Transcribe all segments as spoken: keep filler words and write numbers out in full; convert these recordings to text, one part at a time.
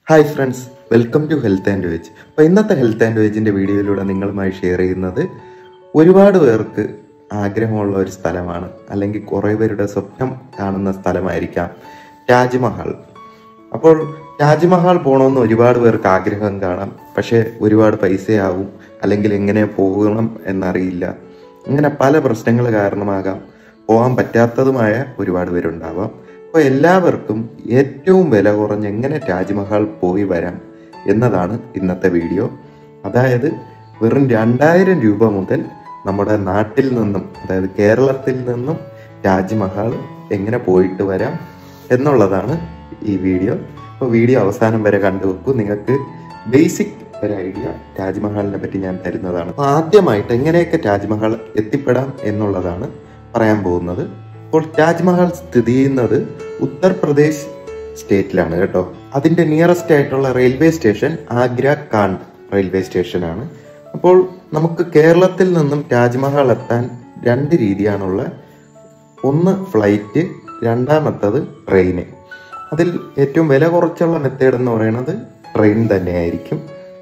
Hi friends, welcome to health and wage. അപ്പോൾ ഇന്നത്തെ health and വേജിൻ്റെ വീഡിയോയിലൂടെ നിങ്ങളുമായി ഷെയർ ചെയ്യുന്നത് ഒരുപാട് പേർക്ക് ആഗ്രഹമുള്ള ഒരു സ്ഥലമാണ്, അല്ലെങ്കിൽ കുറേ പേരുടെ സ്വപ്നം കാണുന്ന സ്ഥലമായിരിക്കാം താജ്മഹൽ. അപ്പോൾ താജ്മഹൽ പോകണമെന്ന് ഒരുപാട് പേർക്ക് ആഗ്രഹം കാണാം, പക്ഷേ ഒരുപാട് പൈസയാവും, അല്ലെങ്കിൽ എങ്ങനെ പോകണം എന്നറിയില്ല. ഇങ്ങനെ പല പ്രശ്നങ്ങൾ കാരണമാകാം പോകാൻ പറ്റാത്തതുമായ ഒരുപാട് പേരുണ്ടാവാം. അപ്പോൾ എല്ലാവർക്കും ഏറ്റവും വില കുറഞ്ഞ് എങ്ങനെ താജ്മഹൽ പോയി വരാം എന്നതാണ് ഇന്നത്തെ വീഡിയോ. അതായത് വെറും രണ്ടായിരം രൂപ മുതൽ നമ്മുടെ നാട്ടിൽ നിന്നും, അതായത് കേരളത്തിൽ നിന്നും താജ്മഹൽ എങ്ങനെ പോയിട്ട് വരാം എന്നുള്ളതാണ് ഈ വീഡിയോ. അപ്പോൾ വീഡിയോ അവസാനം വരെ കണ്ടുവെക്കൂ. നിങ്ങൾക്ക് ബേസിക് ഒരു ഐഡിയ താജ്മഹലിനെ പറ്റി ഞാൻ തരുന്നതാണ്. അപ്പോൾ ആദ്യമായിട്ട് എങ്ങനെയൊക്കെ താജ്മഹൽ എത്തിപ്പെടാം എന്നുള്ളതാണ് പറയാൻ പോകുന്നത്. അപ്പോൾ താജ്മഹൽ സ്ഥിതി ചെയ്യുന്നത് ഉത്തർപ്രദേശ് സ്റ്റേറ്റിലാണ് കേട്ടോ. അതിന്റെ നിയറസ്റ്റ് ആയിട്ടുള്ള റെയിൽവേ സ്റ്റേഷൻ ആഗ്ര കാണ്ട് റെയിൽവേ സ്റ്റേഷനാണ്. അപ്പോൾ നമുക്ക് കേരളത്തിൽ നിന്നും താജ്മഹൽ എത്താൻ രണ്ട് രീതിയാണുള്ള. ഒന്ന് ഫ്ലൈറ്റ്, രണ്ടാമത്തത് ട്രെയിന്. അതിൽ ഏറ്റവും വില കുറച്ചുള്ള മെത്തേഡ് എന്ന് പറയുന്നത് ട്രെയിൻ തന്നെയായിരിക്കും.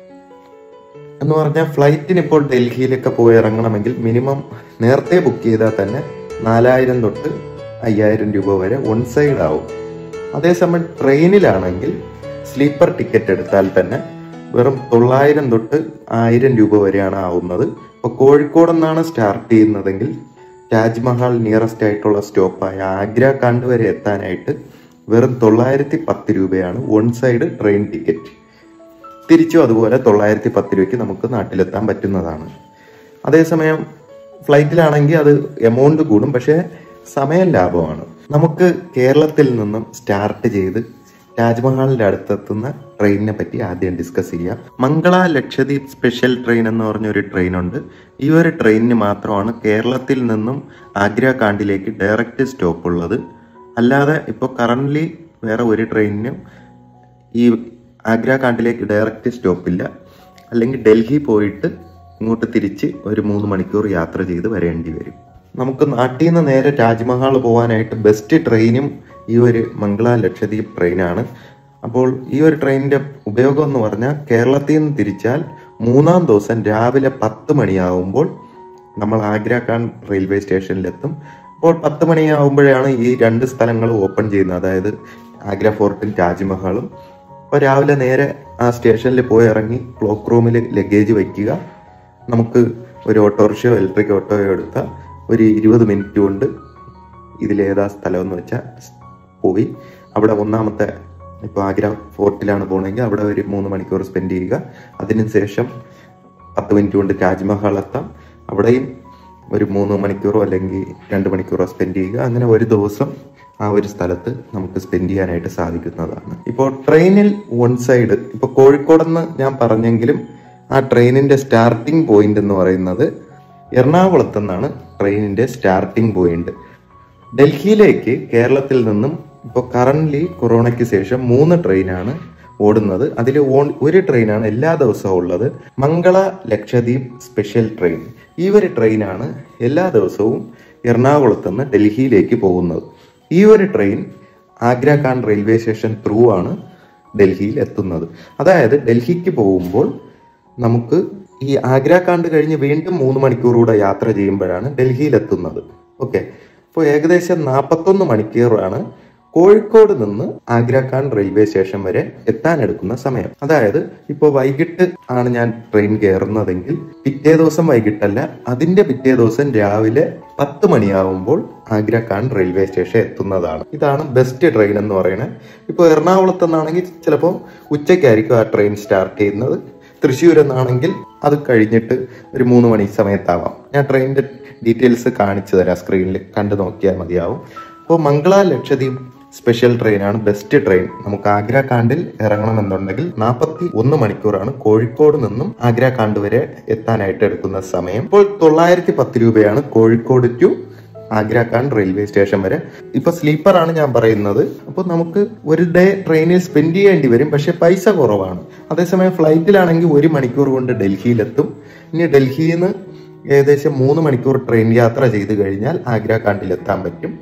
എന്ന് പറഞ്ഞാൽ ഫ്ലൈറ്റിന് ഇപ്പോൾ ഡൽഹിയിലൊക്കെ പോയി ഇറങ്ങണമെങ്കിൽ മിനിമം നേരത്തെ ബുക്ക് ചെയ്താൽ തന്നെ നാലായിരം തൊട്ട് അയ്യായിരം രൂപ വരെ വൺ സൈഡ് ആവും. അതേസമയം ട്രെയിനിലാണെങ്കിൽ സ്ലീപ്പർ ടിക്കറ്റ് എടുത്താൽ തന്നെ വെറും തൊള്ളായിരം തൊട്ട് ആയിരം രൂപ വരെയാണ് ആവുന്നത്. ഇപ്പോൾ കോഴിക്കോട് നിന്നാണ് സ്റ്റാർട്ട് ചെയ്യുന്നതെങ്കിൽ താജ്മഹൽ നിയറസ്റ്റ് ആയിട്ടുള്ള സ്റ്റോപ്പായ ആഗ്ര കാണ്ട് വരെ എത്താനായിട്ട് വെറും തൊള്ളായിരത്തി പത്ത് രൂപയാണ് വൺ സൈഡ് ട്രെയിൻ ടിക്കറ്റ്. തിരിച്ചും അതുപോലെ തൊള്ളായിരത്തി പത്ത് രൂപയ്ക്ക് നമുക്ക് നാട്ടിലെത്താൻ പറ്റുന്നതാണ്. അതേസമയം ഫ്ലൈറ്റിലാണെങ്കിൽ അത് എമൗണ്ട് കൂടും, പക്ഷേ സമയം ലാഭമാണ്. നമുക്ക് കേരളത്തിൽ നിന്നും സ്റ്റാർട്ട് ചെയ്ത് താജ്മഹലിന്റെ അടുത്തെത്തുന്ന ട്രെയിനിനെ പറ്റി ആദ്യം ഡിസ്കസ് ചെയ്യാം. മംഗള ലക്ഷദ്വീപ് സ്പെഷ്യൽ ട്രെയിൻ എന്ന് പറഞ്ഞ ഒരു ട്രെയിനുണ്ട്. ഈ ഒരു ട്രെയിനിന് മാത്രമാണ് കേരളത്തിൽ നിന്നും ആഗ്ര കാണ്ടിലേക്ക് ഡയറക്റ്റ് സ്റ്റോപ്പ് ഉള്ളത്. അല്ലാതെ ഇപ്പോൾ കറന്റ്ലി വേറെ ഒരു ട്രെയിനിനും ഈ ആഗ്ര കാണ്ടിലേക്ക് ഡയറക്റ്റ് സ്റ്റോപ്പില്ല. അല്ലെങ്കിൽ ഡൽഹി പോയിട്ട് ഇങ്ങോട്ട് തിരിച്ച് ഒരു മൂന്ന് മണിക്കൂർ യാത്ര ചെയ്ത് വരേണ്ടി വരും. നമുക്ക് നാട്ടിൽ നിന്ന് നേരെ താജ്മഹൽ പോകാനായിട്ട് ബെസ്റ്റ് ട്രെയിനും ഈ ഒരു മംഗള ലക്ഷദ്വീപ് ട്രെയിനാണ്. അപ്പോൾ ഈ ഒരു ട്രെയിനിന്റെ ഉപയോഗം എന്ന് പറഞ്ഞാൽ കേരളത്തിൽ നിന്ന് തിരിച്ചാൽ മൂന്നാം ദിവസം രാവിലെ പത്ത് മണിയാവുമ്പോൾ നമ്മൾ ആഗ്ര കാണ്ട് റെയിൽവേ സ്റ്റേഷനിലെത്തും. അപ്പോൾ പത്ത് മണിയാവുമ്പോഴാണ് ഈ രണ്ട് സ്ഥലങ്ങൾ ഓപ്പൺ ചെയ്യുന്നത്, അതായത് ആഗ്ര ഫോർട്ടും താജ്മഹലും. അപ്പോൾ രാവിലെ നേരെ ആ സ്റ്റേഷനിൽ പോയി ഇറങ്ങി ക്ലോക്ക് റൂമിൽ ലഗേജ് വയ്ക്കുക. നമുക്ക് ഒരു ഓട്ടോറിക്ഷയോ ഇലക്ട്രിക് ഓട്ടോയോ എടുത്താൽ ഒരു ഇരുപത് മിനിറ്റ് കൊണ്ട് ഇതിലേതാ സ്ഥലം എന്ന് വെച്ചാൽ പോയി അവിടെ ഒന്നാമത്തെ, ഇപ്പോൾ ആഗ്ര ഫോർട്ടിലാണ് പോകണമെങ്കിൽ അവിടെ ഒരു മൂന്ന് മണിക്കൂർ സ്പെൻഡ് ചെയ്യുക. അതിനുശേഷം പത്ത് മിനിറ്റ് കൊണ്ട് താജ്മഹൽ എത്താം, അവിടെയും ഒരു മൂന്ന് മണിക്കൂറോ അല്ലെങ്കിൽ രണ്ട് മണിക്കൂറോ സ്പെൻഡ് ചെയ്യുക. അങ്ങനെ ഒരു ദിവസം ആ ഒരു സ്ഥലത്ത് നമുക്ക് സ്പെൻഡ് ചെയ്യാനായിട്ട് സാധിക്കുന്നതാണ്. ഇപ്പോൾ ട്രെയിനിൽ വൺ സൈഡ്, ഇപ്പോൾ കോഴിക്കോടെന്ന് ഞാൻ പറഞ്ഞെങ്കിലും ആ ട്രെയിനിന്റെ സ്റ്റാർട്ടിംഗ് പോയിന്റ് എന്ന് പറയുന്നത് എറണാകുളത്ത് നിന്നാണ് ട്രെയിനിന്റെ സ്റ്റാർട്ടിംഗ് പോയിന്റ്. ഡൽഹിയിലേക്ക് കേരളത്തിൽ നിന്നും ഇപ്പോൾ കറന്റ്ലി കൊറോണയ്ക്ക് ശേഷം മൂന്ന് ട്രെയിനാണ് ഓടുന്നത്. അതിൽ ഒരു ട്രെയിനാണ് എല്ലാ ദിവസവും ഉള്ളത്, മംഗള ലക്ഷദ്വീപ് സ്പെഷ്യൽ ട്രെയിൻ. ഈ ഒരു ട്രെയിനാണ് എല്ലാ ദിവസവും എറണാകുളത്ത് നിന്ന് ഡൽഹിയിലേക്ക് പോകുന്നത്. ഈ ഒരു ട്രെയിൻ ആഗ്ര കാണ്ട് റെയിൽവേ സ്റ്റേഷൻ ത്രൂ ആണ് ഡൽഹിയിൽ എത്തുന്നത്. അതായത് ഡൽഹിക്ക് പോകുമ്പോൾ നമുക്ക് ഈ ആഗ്ര കാണ്ട് കഴിഞ്ഞ് വീണ്ടും മൂന്ന് മണിക്കൂർ കൂടെ യാത്ര ചെയ്യുമ്പോഴാണ് ഡൽഹിയിൽ എത്തുന്നത്. ഓക്കെ, അപ്പോൾ ഏകദേശം നാൽപ്പത്തൊന്ന് മണിക്കൂറാണ് കോഴിക്കോട് നിന്ന് ആഗ്ര കാണ്ട് റെയിൽവേ സ്റ്റേഷൻ വരെ എത്താൻ എടുക്കുന്ന സമയം. അതായത് ഇപ്പോൾ വൈകിട്ട് ആണ് ഞാൻ ട്രെയിൻ കയറുന്നതെങ്കിൽ പിറ്റേ ദിവസം വൈകിട്ടല്ല, അതിന്റെ പിറ്റേ ദിവസം രാവിലെ പത്ത് മണിയാവുമ്പോൾ ആഗ്ര കാണ്ട് റെയിൽവേ സ്റ്റേഷൻ എത്തുന്നതാണ്. ഇതാണ് ബെസ്റ്റ് ട്രെയിൻ എന്ന് പറയുന്നത്. ഇപ്പോൾ എറണാകുളത്ത് നിന്നാണെങ്കിൽ ചിലപ്പോൾ ഉച്ചയ്ക്കായിരിക്കും ആ ട്രെയിൻ സ്റ്റാർട്ട് ചെയ്യുന്നത്. തൃശ്ശൂർ എന്നാണെങ്കിൽ അത് കഴിഞ്ഞിട്ട് ഒരു മൂന്ന് മണി സമയത്താവാം. ഞാൻ ട്രെയിനിന്റെ ഡീറ്റെയിൽസ് കാണിച്ചു തരാം, സ്ക്രീനിൽ കണ്ടു നോക്കിയാൽ മതിയാവും. അപ്പോൾ മംഗള ലക്ഷദ്വീപ് സ്പെഷ്യൽ ട്രെയിനാണ് ബെസ്റ്റ് ട്രെയിൻ. നമുക്ക് ആഗ്ര കാണ്ടിൽ ഇറങ്ങണമെന്നുണ്ടെങ്കിൽ നാൽപ്പത്തി ഒന്ന് മണിക്കൂറാണ് കോഴിക്കോട് നിന്നും ആഗ്ര കാണ്ട് വരെ എത്താനായിട്ട് എടുക്കുന്ന സമയം. ഇപ്പോൾ തൊള്ളായിരത്തി പത്ത് രൂപയാണ് കോഴിക്കോട് ടു ആഗ്ര കാണ്ട് റെയിൽവേ സ്റ്റേഷൻ വരെ. ഇപ്പൊ സ്ലീപ്പർ ആണ് ഞാൻ പറയുന്നത്. അപ്പോൾ നമുക്ക് ഒരു ഡേ ട്രെയിനിൽ സ്പെൻഡ് ചെയ്യേണ്ടി വരും, പക്ഷെ പൈസ കുറവാണ്. അതേസമയം ഫ്ലൈറ്റിലാണെങ്കിൽ ഒരു മണിക്കൂർ കൊണ്ട് ഡൽഹിയിലെത്തും. ഇനി ഡൽഹിയിൽ നിന്ന് ഏകദേശം മൂന്ന് മണിക്കൂർ ട്രെയിൻ യാത്ര ചെയ്ത് കഴിഞ്ഞാൽ ആഗ്ര കാണ്ടിലെത്താൻ പറ്റും.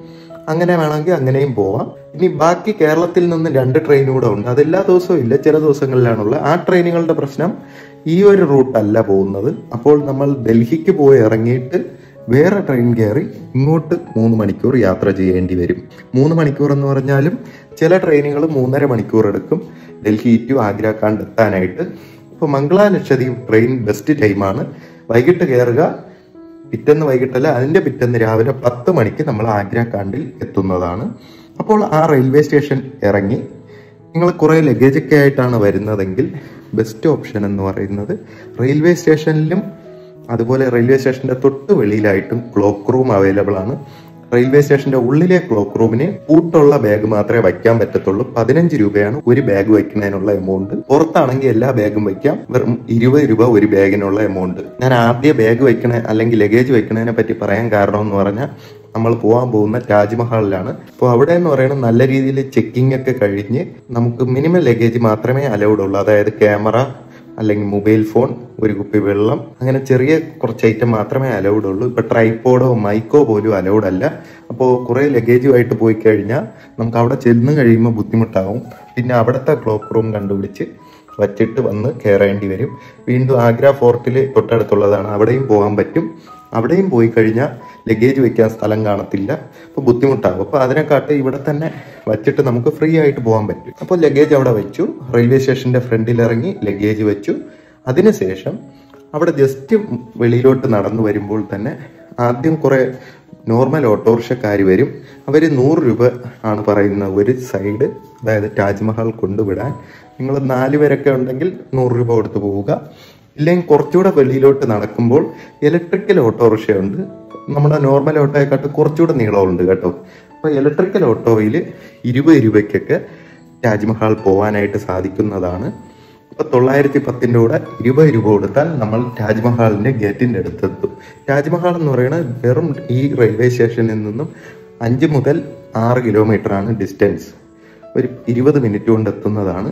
അങ്ങനെ വേണമെങ്കിൽ അങ്ങനെയും പോവാം. ഇനി ബാക്കി കേരളത്തിൽ നിന്ന് രണ്ട് ട്രെയിൻ കൂടെ ഉണ്ട്. അതെല്ലാ ദിവസവും ഇല്ല, ചില ദിവസങ്ങളിലാണുള്ളത്. ആ ട്രെയിനുകളുടെ പ്രശ്നം ഈ ഒരു റൂട്ടല്ല പോകുന്നത്. അപ്പോൾ നമ്മൾ ഡൽഹിക്ക് പോയി ഇറങ്ങിയിട്ട് വേറെ ട്രെയിൻ കയറി ഇങ്ങോട്ട് മൂന്ന് മണിക്കൂർ യാത്ര ചെയ്യേണ്ടി വരും. മൂന്ന് മണിക്കൂർ എന്ന് പറഞ്ഞാലും ചില ട്രെയിനുകൾ മൂന്നര മണിക്കൂർ എടുക്കും ഡൽഹി ടു ആഗ്ര കാണ്ട് എത്താനായിട്ട്. ഇപ്പോൾ മംഗള ലക്ഷദ്വീപ് ട്രെയിൻ ബെസ്റ്റ് ടൈമാണ്. വൈകിട്ട് കയറുക, പിറ്റേന്ന് വൈകിട്ടല്ല അതിൻ്റെ പിറ്റേന്ന് രാവിലെ പത്ത് മണിക്ക് നമ്മൾ ആഗ്ര കാണ്ടിൽ എത്തുന്നതാണ്. അപ്പോൾ ആ റെയിൽവേ സ്റ്റേഷൻ ഇറങ്ങി നിങ്ങൾ കുറേ ലഗേജൊക്കെ ആയിട്ടാണ് വരുന്നതെങ്കിൽ ബെസ്റ്റ് ഓപ്ഷൻ എന്ന് പറയുന്നത് റെയിൽവേ സ്റ്റേഷനിലും അതുപോലെ റെയിൽവേ സ്റ്റേഷന്റെ തൊട്ട് വെളിയിലായിട്ടും ക്ലോക്ക് റൂം അവൈലബിൾ ആണ്. റെയിൽവേ സ്റ്റേഷന്റെ ഉള്ളിലെ ക്ലോക്ക് റൂമിന് പൂട്ടുള്ള ബാഗ് മാത്രമേ വയ്ക്കാൻ പറ്റത്തുള്ളൂ. പതിനഞ്ച് രൂപയാണ് ഒരു ബാഗ് വയ്ക്കുന്നതിനുള്ള എമൗണ്ട്. പുറത്താണെങ്കിൽ എല്ലാ ബാഗും വയ്ക്കാം. വെറും ഇരുപത് രൂപ ഒരു ബാഗിനുള്ള എമൗണ്ട്. ഞാൻ ആദ്യ ബാഗ് വയ്ക്കണ അല്ലെങ്കിൽ ലഗേജ് വയ്ക്കുന്നതിനെ പറ്റി പറയാൻ കാരണം എന്ന് പറഞ്ഞാൽ നമ്മൾ പോകാൻ പോകുന്ന താജ്മഹലിലാണ്. അപ്പോൾ അവിടെ എന്ന് പറയുന്നത് നല്ല രീതിയിൽ ചെക്കിംഗ് ഒക്കെ കഴിഞ്ഞ് നമുക്ക് മിനിമം ലഗേജ് മാത്രമേ അലൗഡ് ഉള്ളൂ. അതായത് ക്യാമറ അല്ലെങ്കിൽ മൊബൈൽ ഫോൺ, ഒരു കുപ്പി വെള്ളം, അങ്ങനെ ചെറിയ കുറച്ച് ഐറ്റം മാത്രമേ അലൗഡ് ഉള്ളൂ. ഇപ്പൊ ട്രൈപോഡോ മൈക്കോ പോലും അലൗഡ് അല്ല. അപ്പോൾ കുറെ ലഗേജുമായിട്ട് പോയി കഴിഞ്ഞാൽ നമുക്ക് അവിടെ ചെന്ന് കഴിയുമ്പോൾ ബുദ്ധിമുട്ടാവും. പിന്നെ അവിടുത്തെ ക്ലോക്ക് റൂം കണ്ടുപിടിച്ച് വച്ചിട്ട് വന്ന് കയറേണ്ടി വരും. വീണ്ടും ആഗ്ര ഫോർട്ടിൽ തൊട്ടടുത്തുള്ളതാണ്, അവിടെയും പോകാൻ പറ്റും. അവിടെയും പോയി കഴിഞ്ഞാൽ ലഗേജ് വെക്കാൻ സ്ഥലം കാണത്തില്ല, അപ്പോൾ ബുദ്ധിമുട്ടാകും. അപ്പോൾ അതിനെക്കാട്ട് ഇവിടെ തന്നെ വച്ചിട്ട് നമുക്ക് ഫ്രീ ആയിട്ട് പോകാൻ പറ്റും. അപ്പോൾ ലഗേജ് അവിടെ വെച്ചു, റെയിൽവേ സ്റ്റേഷന്റെ ഫ്രണ്ടിൽ ഇറങ്ങി ലഗേജ് വെച്ചു. അതിനുശേഷം അവിടെ ജസ്റ്റ് വെളിയിലോട്ട് നടന്നു വരുമ്പോൾ തന്നെ ആദ്യം കുറെ നോർമൽ ഓട്ടോറിക്ഷക്കാർ വരും. അവർ നൂറ് രൂപ ആണ് പറയുന്ന ഒരു സൈഡ്, അതായത് താജ്മഹൽ കൊണ്ടുവിടാൻ. നിങ്ങൾ നാല് പേരൊക്കെ ഉണ്ടെങ്കിൽ നൂറ് രൂപ കൊടുത്ത് പോവുക. ഇല്ലെങ്കിൽ കുറച്ചുകൂടെ വെളിയിലോട്ട് നടക്കുമ്പോൾ ഇലക്ട്രിക്കൽ ഓട്ടോറിക്ഷയുണ്ട്. നമ്മുടെ നോർമൽ ഓട്ടോയെക്കാട്ട് കുറച്ചുകൂടെ നീളമുണ്ട് കേട്ടോ. അപ്പോൾ ഇലക്ട്രിക്കൽ ഓട്ടോയിൽ ഇരുപത് രൂപയ്ക്കൊക്കെ താജ്മഹൽ പോകാനായിട്ട് സാധിക്കുന്നതാണ്. അപ്പോൾ തൊള്ളായിരത്തി പത്തിൻ്റെ കൂടെ ഇരുപത് രൂപ കൊടുത്താൽ നമ്മൾ താജ്മഹലിൻ്റെ ഗേറ്റിൻ്റെ അടുത്തെത്തും. താജ്മഹൽ എന്ന് പറയുന്നത് വെറും ഈ റെയിൽവേ സ്റ്റേഷനിൽ നിന്നും അഞ്ച് മുതൽ ആറ് കിലോമീറ്ററാണ് ഡിസ്റ്റൻസ്. ഒരു ഇരുപത് മിനിറ്റ് കൊണ്ട് എത്തുന്നതാണ്.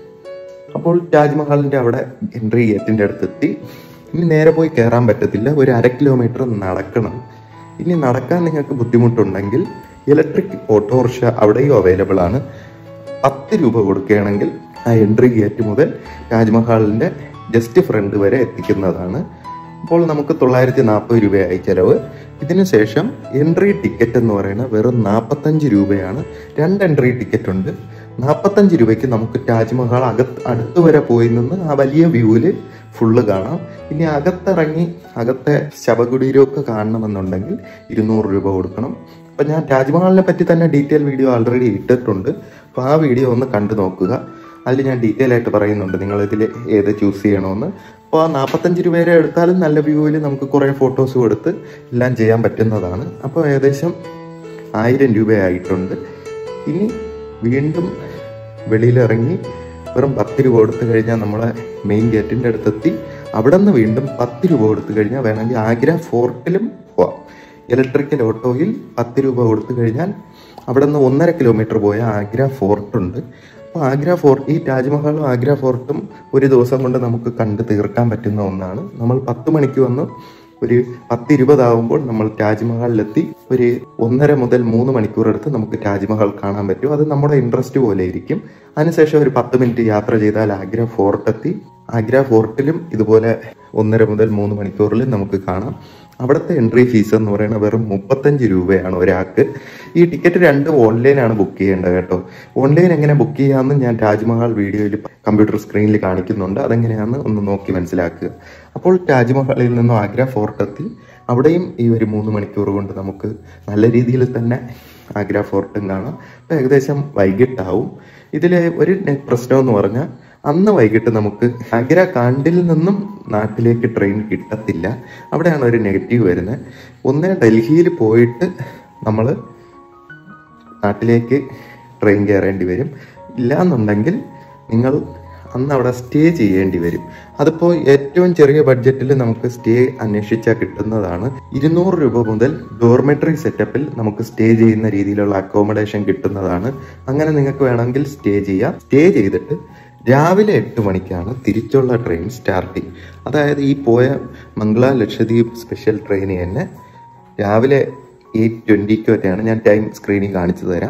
അപ്പോൾ താജ്മഹലിൻ്റെ അവിടെ എൻട്രി ഗേറ്റിൻ്റെ അടുത്തെത്തി. ഇനി നേരെ പോയി കയറാൻ പറ്റത്തില്ല, ഒരു അര കിലോമീറ്റർ നടക്കണം. ഇനി നടക്കാൻ നിങ്ങൾക്ക് ബുദ്ധിമുട്ടുണ്ടെങ്കിൽ ഇലക്ട്രിക് ഓട്ടോറിക്ഷ അവിടെയും അവൈലബിൾ ആണ്. പത്ത് രൂപ കൊടുക്കുകയാണെങ്കിൽ ആ എൻട്രി ഗേറ്റ് മുതൽ താജ്മഹലിൻ്റെ ജസ്റ്റ് ഫ്രണ്ട് വരെ എത്തിക്കുന്നതാണ്. അപ്പോൾ നമുക്ക് തൊള്ളായിരത്തി നാൽപ്പത് രൂപയായി ചിലവ്. ഇതിനുശേഷം എൻട്രി ടിക്കറ്റ് എന്ന് പറയുന്നത് വെറും നാൽപ്പത്തഞ്ച് രൂപയാണ്. രണ്ട് എൻട്രി ടിക്കറ്റ് ഉണ്ട്. നാൽപ്പത്തഞ്ച് രൂപയ്ക്ക് നമുക്ക് താജ്മഹൽ അകത്ത് അടുത്ത് വരെ പോയി നിന്ന് ആ വലിയ വ്യൂവിൽ ഫുള്ള് കാണാം. ഇനി അകത്തിറങ്ങി അകത്തെ ശവകുടീരമൊക്കെ കാണണമെന്നുണ്ടെങ്കിൽ ഇരുന്നൂറ് രൂപ കൊടുക്കണം. അപ്പം ഞാൻ താജ്മഹലിനെ പറ്റി തന്നെ ഡീറ്റെയിൽ വീഡിയോ ഓൾറെഡി ഇട്ടിട്ടുണ്ട്. അപ്പോൾ ആ വീഡിയോ ഒന്ന് കണ്ടു നോക്കുക. അതിൽ ഞാൻ ഡീറ്റെയിൽ ആയിട്ട് പറയുന്നുണ്ട് നിങ്ങളിതിൽ ഏത് ചൂസ് ചെയ്യണമെന്ന്. അപ്പോൾ ആ നാൽപ്പത്തഞ്ച് രൂപ വരെ എടുത്താലും നല്ല വ്യൂവിൽ നമുക്ക് കുറേ ഫോട്ടോസും എടുത്ത് എല്ലാം ചെയ്യാൻ പറ്റുന്നതാണ്. അപ്പോൾ ഏകദേശം ആയിരം രൂപയായിട്ടുണ്ട്. ഇനി വീണ്ടും വെളിയിലിറങ്ങി വെറും പത്ത് രൂപ കൊടുത്തു കഴിഞ്ഞാൽ നമ്മളെ മെയിൻ ഗേറ്റിൻ്റെ അടുത്തെത്തി. അവിടെ നിന്ന് വീണ്ടും പത്ത് രൂപ കൊടുത്തു കഴിഞ്ഞാൽ വേണമെങ്കിൽ ആഗ്ര ഫോർട്ടിലും പോവാം. ഇലക്ട്രിക്കൽ ഓട്ടോയിൽ പത്ത് രൂപ കൊടുത്തു കഴിഞ്ഞാൽ അവിടെ നിന്ന് ഒന്നര കിലോമീറ്റർ പോയ ആഗ്ര ഫോർട്ടുണ്ട്. അപ്പോൾ ആഗ്ര ഫോർട്ട്, ഈ താജ്മഹലും ആഗ്ര ഫോർട്ടും ഒരു ദിവസം കൊണ്ട് നമുക്ക് കണ്ട് തീർക്കാൻ പറ്റുന്ന ഒന്നാണ്. നമ്മൾ പത്ത് മണിക്ക് വന്ന് ഒരു പത്ത് ഇരുപതാവുമ്പോൾ നമ്മൾ താജ്മഹലിലെത്തി. ഒരു ഒന്നര മുതൽ മൂന്ന് മണിക്കൂർ എടുത്ത് നമുക്ക് താജ്മഹൽ കാണാൻ പറ്റും. അത് നമ്മുടെ ഇൻട്രസ്റ്റ് പോലെ ഇരിക്കും. അതിനുശേഷം ഒരു പത്ത് മിനിറ്റ് യാത്ര ചെയ്താൽ ആഗ്ര ഫോർട്ട് എത്തി. ആഗ്ര ഫോർട്ടിലും ഇതുപോലെ ഒന്നര മുതൽ മൂന്ന് മണിക്കൂറിൽ നമുക്ക് കാണാം. അവിടുത്തെ എൻട്രി ഫീസ് എന്ന് പറയുന്നത് വെറും മുപ്പത്തഞ്ച് രൂപയാണ് ഒരാൾക്ക്. ഈ ടിക്കറ്റ് രണ്ടും ഓൺലൈനാണ് ബുക്ക് ചെയ്യേണ്ടത് കേട്ടോ. ഓൺലൈൻ എങ്ങനെ ബുക്ക് ചെയ്യാമെന്ന് ഞാൻ താജ്മഹൽ വീഡിയോയിൽ കമ്പ്യൂട്ടർ സ്ക്രീനിൽ കാണിക്കുന്നുണ്ട്. അതെങ്ങനെയാണെന്ന് ഒന്ന് നോക്കി മനസ്സിലാക്കുക. അപ്പോൾ താജ്മഹലിൽ നിന്നും ആഗ്ര ഫോർട്ടെത്തി. അവിടെയും ഈ ഒരു മൂന്ന് മണിക്കൂർ കൊണ്ട് നമുക്ക് നല്ല രീതിയിൽ തന്നെ ആഗ്ര ഫോർട്ടും കാണാം. അപ്പോൾ ഏകദേശം വൈകിട്ടാവും. ഇതിലെ ഒരു പ്രശ്നം എന്ന് പറഞ്ഞാൽ അന്ന് വൈകിട്ട് നമുക്ക് ആഗ്ര കാണ്ടിൽ നിന്നും നാട്ടിലേക്ക് ട്രെയിൻ കിട്ടത്തില്ല. അവിടെയാണ് ഒരു നെഗറ്റീവ് വരുന്നത്. ഒന്ന്, ഡൽഹിയിൽ പോയിട്ട് നമ്മൾ നാട്ടിലേക്ക് ട്രെയിൻ കയറേണ്ടി വരും. ഇല്ല എന്നുണ്ടെങ്കിൽ നിങ്ങൾ അന്ന് അവിടെ സ്റ്റേ ചെയ്യേണ്ടി വരും. അതിപ്പോൾ ഏറ്റവും ചെറിയ ബഡ്ജറ്റിൽ നമുക്ക് സ്റ്റേ അന്വേഷിച്ചാൽ കിട്ടുന്നതാണ്. ഇരുന്നൂറ് രൂപ മുതൽ ഡോർമെട്രി സെറ്റപ്പിൽ നമുക്ക് സ്റ്റേ ചെയ്യുന്ന രീതിയിലുള്ള അക്കോമഡേഷൻ കിട്ടുന്നതാണ്. അങ്ങനെ നിങ്ങൾക്ക് വേണമെങ്കിൽ സ്റ്റേ ചെയ്യാം. സ്റ്റേ ചെയ്തിട്ട് രാവിലെ എട്ട് മണിക്കാണ് തിരിച്ചുള്ള ട്രെയിൻ സ്റ്റാർട്ടിങ്. അതായത് ഈ പോയ മംഗള ലക്ഷദ്വീപ് സ്പെഷ്യൽ ട്രെയിൻ തന്നെ രാവിലെ എയ്റ്റ് ട്വൻറ്റിക്ക് വരെയാണ്. ഞാൻ ടൈം സ്ക്രീനിൽ കാണിച്ചു തരാം.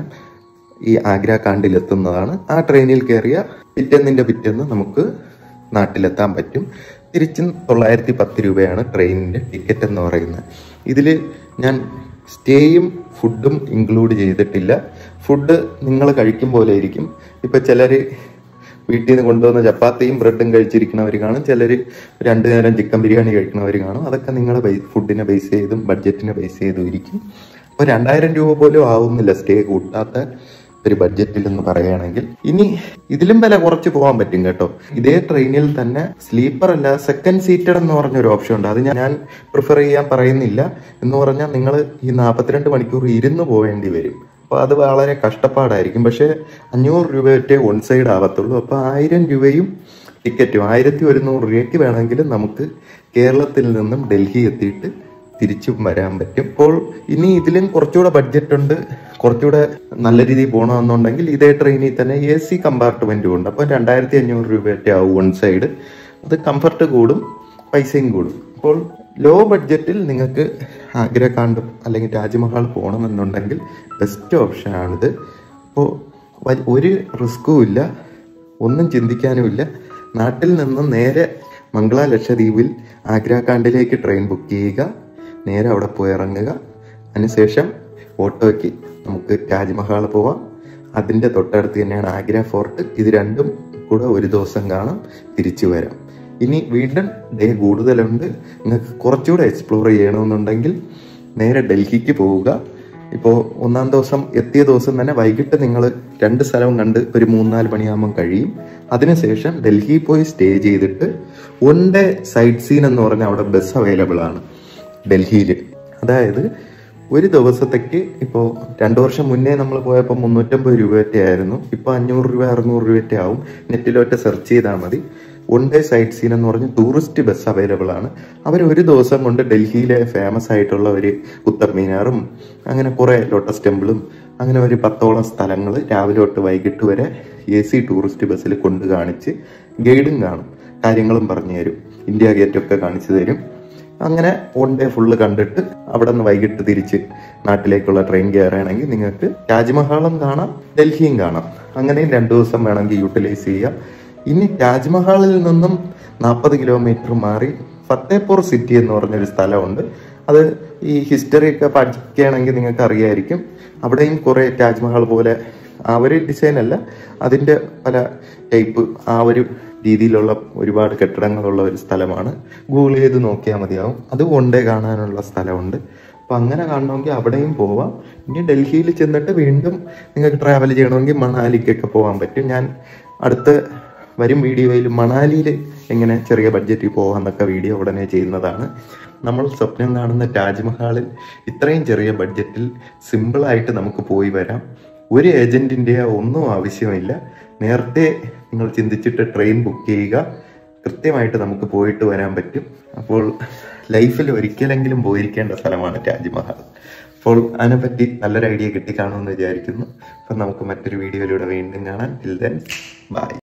ഈ ആഗ്ര കാണ്ടിലെത്തുന്നതാണ്. ആ ട്രെയിനിൽ കയറിയ പിറ്റേന്നിൻ്റെ പിറ്റേന്ന് നമുക്ക് നാട്ടിലെത്താൻ പറ്റും. തിരിച്ചും തൊള്ളായിരത്തി പത്ത് രൂപയാണ് ട്രെയിനിൻ്റെ ടിക്കറ്റ് എന്ന് പറയുന്നത്. ഇതിൽ ഞാൻ സ്റ്റേയും ഫുഡും ഇൻക്ലൂഡ് ചെയ്തിട്ടില്ല. ഫുഡ് നിങ്ങൾ കഴിക്കും പോലെ ഇരിക്കും. ഇപ്പം ചിലർ വീട്ടിൽ നിന്ന് കൊണ്ടുവന്ന ചപ്പാത്തിയും ബ്രെഡും കഴിച്ചിരിക്കുന്നവർ കാണും, ചിലർ രണ്ടു നേരം ചിക്കൻ ബിരിയാണി കഴിക്കുന്നവർ കാണും. അതൊക്കെ നിങ്ങളെ ബൈ ഫുഡിനെ ബേസ് ചെയ്തും ബഡ്ജറ്റിനെ ബേസ് ചെയ്തും ഇരിക്കും. അപ്പോൾ രണ്ടായിരം രൂപ പോലും ആവുന്നില്ല സ്റ്റേ കൂട്ടാത്ത ഒരു ബഡ്ജറ്റിൽ എന്ന് പറയുകയാണെങ്കിൽ. ഇനി ഇതിലും വില കുറച്ച് പോകാൻ പറ്റും കേട്ടോ. ഇതേ ട്രെയിനിൽ തന്നെ സ്ലീപ്പർ അല്ല സെക്കൻഡ് സീറ്റഡ് എന്ന് പറഞ്ഞൊരു ഓപ്ഷൻ ഉണ്ട്. അത് ഞാൻ പ്രിഫർ ചെയ്യാൻ പറയുന്നില്ല. എന്ന് പറഞ്ഞാൽ നിങ്ങൾ ഈ നാൽപ്പത്തിരണ്ട് മണിക്കൂർ ഇരുന്ന് പോവേണ്ടി വരും. അപ്പോൾ അത് വളരെ കഷ്ടപ്പാടായിരിക്കും. പക്ഷേ അഞ്ഞൂറ് രൂപ ഒറ്റേ വൺ സൈഡ് ആവത്തുള്ളൂ. അപ്പോൾ ആയിരം രൂപയും ടിക്കറ്റും ആയിരത്തി ഒരുന്നൂറ് രൂപയ്ക്ക് വേണമെങ്കിൽ നമുക്ക് കേരളത്തിൽ നിന്നും ഡൽഹി എത്തിയിട്ട് തിരിച്ചും വരാൻ പറ്റും. ഇപ്പോൾ ഇനി ഇതിലും കുറച്ചുകൂടെ ബഡ്ജറ്റ് ഉണ്ട്, കുറച്ചുകൂടെ നല്ല രീതിയിൽ പോകണമെന്നുണ്ടെങ്കിൽ ഇതേ ട്രെയിനിൽ തന്നെ എ സി കമ്പാർട്ട്മെൻറ്റും ഉണ്ട്. അപ്പോൾ രണ്ടായിരത്തി അഞ്ഞൂറ് രൂപയൊക്കെ ആവും വൺ സൈഡ്. അത് കംഫർട്ട് കൂടും, പൈസയും കൂടും. അപ്പോൾ ലോ ബഡ്ജറ്റിൽ നിങ്ങൾക്ക് ആഗ്ര കാണ്ടും അല്ലെങ്കിൽ താജ്മഹൽ പോകണമെന്നുണ്ടെങ്കിൽ ബെസ്റ്റ് ഓപ്ഷനാണിത്. അപ്പോൾ ഒരു റിസ്ക്കും ഇല്ല, ഒന്നും ചിന്തിക്കാനുമില്ല. നാട്ടിൽ നിന്ന് നേരെ മംഗള ലക്ഷദ്വീപിൽ ആഗ്ര കാണ്ടിലേക്ക് ട്രെയിൻ ബുക്ക് ചെയ്യുക, നേരെ അവിടെ പോയി ഇറങ്ങുക. അതിനുശേഷം ഓട്ടോയ്ക്ക് നമുക്ക് താജ്മഹൽ പോവാം. അതിൻ്റെ തൊട്ടടുത്ത് തന്നെയാണ് ആഗ്ര ഫോർട്ട്. ഇത് രണ്ടും കൂടെ ഒരു ദിവസം കാണാം, തിരിച്ചു വരാം. ഇനി വീണ്ടും ഡേ കൂടുതലുണ്ട്. നിങ്ങൾക്ക് കുറച്ചുകൂടെ എക്സ്പ്ലോർ ചെയ്യണമെന്നുണ്ടെങ്കിൽ നേരെ ഡൽഹിക്ക് പോവുക. ഇപ്പോൾ ഒന്നാം ദിവസം എത്തിയ ദിവസം തന്നെ വൈകിട്ട് നിങ്ങൾ രണ്ട് സ്ഥലവും കണ്ട് ഒരു മൂന്നാല് മണിയാകുമ്പം കഴിയും. അതിനുശേഷം ഡൽഹിയിൽ പോയി സ്റ്റേ ചെയ്തിട്ട് വൺ ഡേ സൈറ്റ് സീൻ എന്ന് പറഞ്ഞാൽ അവിടെ ബസ് അവൈലബിൾ ആണ് ഡൽഹിയിൽ. അതായത് ഒരു ദിവസത്തേക്ക് ഇപ്പോൾ രണ്ടു വർഷം മുന്നേ നമ്മൾ പോയപ്പോൾ മുന്നൂറ്റമ്പത് രൂപയൊക്കെ ആയിരുന്നു. ഇപ്പോൾ അഞ്ഞൂറ് രൂപ അറുന്നൂറ് രൂപയൊക്കെ ആവും. നെറ്റിലൊറ്റ സെർച്ച് ചെയ്താൽ മതി. വൺ ഡേ സൈറ്റ് സീൻ എന്ന് പറഞ്ഞ് ടൂറിസ്റ്റ് ബസ് അവൈലബിൾ ആണ്. അവർ ഒരു ദിവസം കൊണ്ട് ഡൽഹിയിലെ ഫേമസ് ആയിട്ടുള്ള ഒരു കുത്തബ് മീനാറും അങ്ങനെ കുറേ ലോട്ടസ് ടെമ്പിളും അങ്ങനെ ഒരു പത്തോളം സ്ഥലങ്ങൾ രാവിലെ തൊട്ട് വൈകിട്ട് വരെ എ സി ടൂറിസ്റ്റ് ബസ്സിൽ കൊണ്ട് കാണിച്ച് ഗൈഡും കാണും, കാര്യങ്ങളും പറഞ്ഞു തരും, ഇന്ത്യ ഗേറ്റൊക്കെ കാണിച്ചു തരും. അങ്ങനെ വൺ ഡേ ഫുള്ള് കണ്ടിട്ട് അവിടെ നിന്ന് വൈകിട്ട് തിരിച്ച് നാട്ടിലേക്കുള്ള ട്രെയിൻ കയറുകയാണെങ്കിൽ നിങ്ങൾക്ക് താജ്മഹലും കാണാം, ഡൽഹിയും കാണാം. അങ്ങനെയും രണ്ടു ദിവസം വേണമെങ്കിൽ യൂട്ടിലൈസ് ചെയ്യാം. ഇനി താജ്മഹലിൽ നിന്നും നാൽപ്പത് കിലോമീറ്റർ മാറി ഫത്തേപൂർ സിറ്റി എന്ന് പറഞ്ഞൊരു സ്ഥലമുണ്ട്. അത് ഈ ഹിസ്റ്ററി ഒക്കെ പഠിക്കുകയാണെങ്കിൽ നിങ്ങൾക്ക് അറിയായിരിക്കും. അവിടെയും കുറേ താജ്മഹൽ പോലെ ആ ഒരു ഡിസൈൻ അല്ല, അതിൻ്റെ പല ടൈപ്പ് ആ ഒരു രീതിയിലുള്ള ഒരുപാട് കെട്ടിടങ്ങളുള്ള ഒരു സ്ഥലമാണ്. ഗൂഗിൾ ചെയ്ത് നോക്കിയാൽ മതിയാവും. അത് വൺ ഡേ കാണാനുള്ള സ്ഥലമുണ്ട്. അപ്പം അങ്ങനെ കാണണമെങ്കിൽ അവിടെയും പോവാം. ഇനി ഡൽഹിയിൽ ചെന്നിട്ട് വീണ്ടും നിങ്ങൾക്ക് ട്രാവൽ ചെയ്യണമെങ്കിൽ മണാലിക്കൊക്കെ പോകാൻ പറ്റും. ഞാൻ അടുത്ത വരും വീഡിയോയിൽ മണാലിയിൽ എങ്ങനെ ചെറിയ ബഡ്ജറ്റിൽ പോകാമെന്നൊക്കെ വീഡിയോ ഉടനെ ചെയ്യുന്നതാണ്. നമ്മൾ സ്വപ്നം കാണുന്ന താജ്മഹലിൽ ഇത്രയും ചെറിയ ബഡ്ജറ്റിൽ സിമ്പിളായിട്ട് നമുക്ക് പോയി വരാം. ഒരു ഏജൻറ്റിൻ്റെ ഒന്നും ആവശ്യമില്ല. നേരത്തെ നിങ്ങൾ ചിന്തിച്ചിട്ട് ട്രെയിൻ ബുക്ക് ചെയ്യുക, കൃത്യമായിട്ട് നമുക്ക് പോയിട്ട് വരാൻ പറ്റും. അപ്പോൾ ലൈഫിൽ ഒരിക്കലെങ്കിലും പോയിരിക്കേണ്ട സ്ഥലമാണ് താജ്മഹൽ. അപ്പോൾ അതിനെപ്പറ്റി നല്ലൊരു ഐഡിയ കിട്ടിക്കാണുമെന്ന് വിചാരിക്കുന്നു. അപ്പം നമുക്ക് മറ്റൊരു വീഡിയോയിലൂടെ വീണ്ടും കാണാം. Till then by.